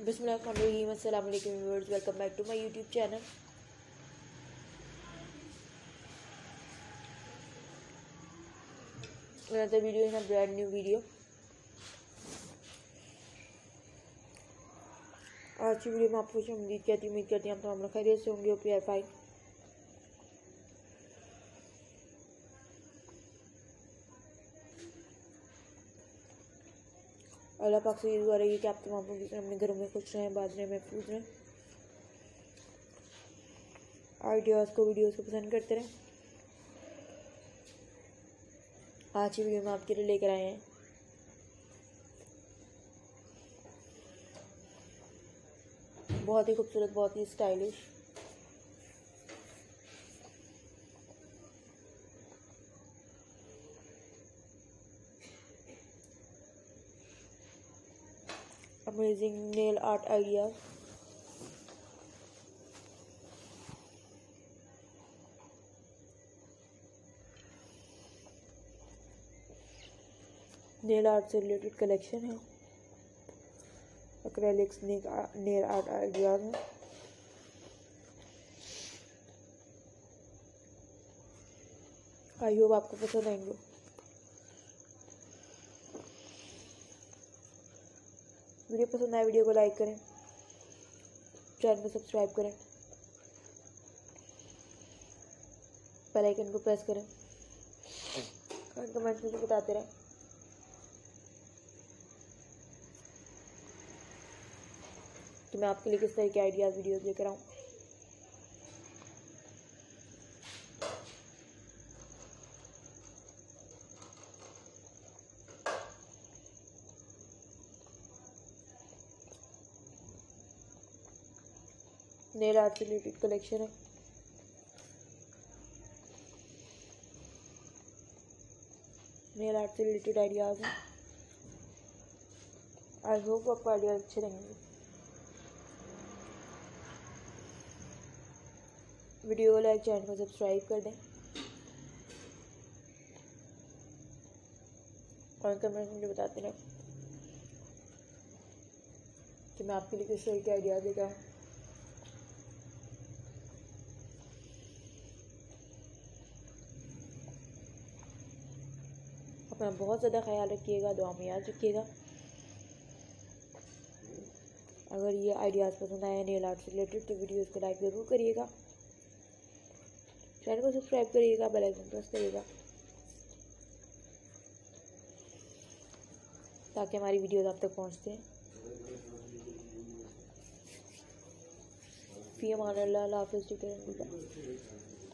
बिस्मिल्लाहिर्रहमानिर्रहीम, अस्सलाम वालेकुम viewers, welcome back to my YouTube channel. another video in a brand new video। आज की वीडियो में आपको उम्मीद करती हैं आप तमाम लोग खैरियत से होंगे। Okay fine. अल्लाह पाक से ये दुआ रही है कि आप तमाम लोग अपने घरों में खुश रहें, बाज रहें, महफूज रहें, आइडियाज़ को वीडियोज़ को पसंद करते रहें। आज की वीडियो में आपके लिए लेकर आए हैं बहुत ही खूबसूरत, बहुत ही stylish amazing nail art ideas. Nail art से रिलेटेड कलेक्शन है, एक्रेलिक्स नेल आर्ट आइडियाज हैं। आई होप आपको पसंद आएंगे। वीडियो पसंद आए वीडियो को लाइक करें, चैनल को सब्सक्राइब करें, बेल आइकन को प्रेस करें और कमेंट्स में बताते रहें कि मैं आपके लिए किस तरह के आइडियाज़ वीडियोस लेकर आऊँ। नेल आर्ट से रिलेटेड कलेक्शन है। नेल आर्ट से रिलेटेड आइडियाज़ हैं। आई होप आपको आइडियाज़ अच्छे रहेंगे। वीडियो को लाइक, चैनल को सब्सक्राइब कर दें और कमेंट में बताते रहें कि मैं आपके लिए किस तरह के आइडियाज़ लेकर आऊँ। अपना बहुत ज़्यादा ख्याल रखिएगा, दुआ में याद रखिएगा। अगर ये आइडियाज़ पसंद आए नेल आर्ट से रिलेटेड तो वीडियोज़ को लाइक ज़रूर करिएगा, चैनल को सब्सक्राइब करिएगा, बेल आइकन प्रेस करिएगा ताकि हमारी वीडियोज़ आप तक पहुँचते हैं। फ़ी अमान अल्लाह, हाफ़िज़।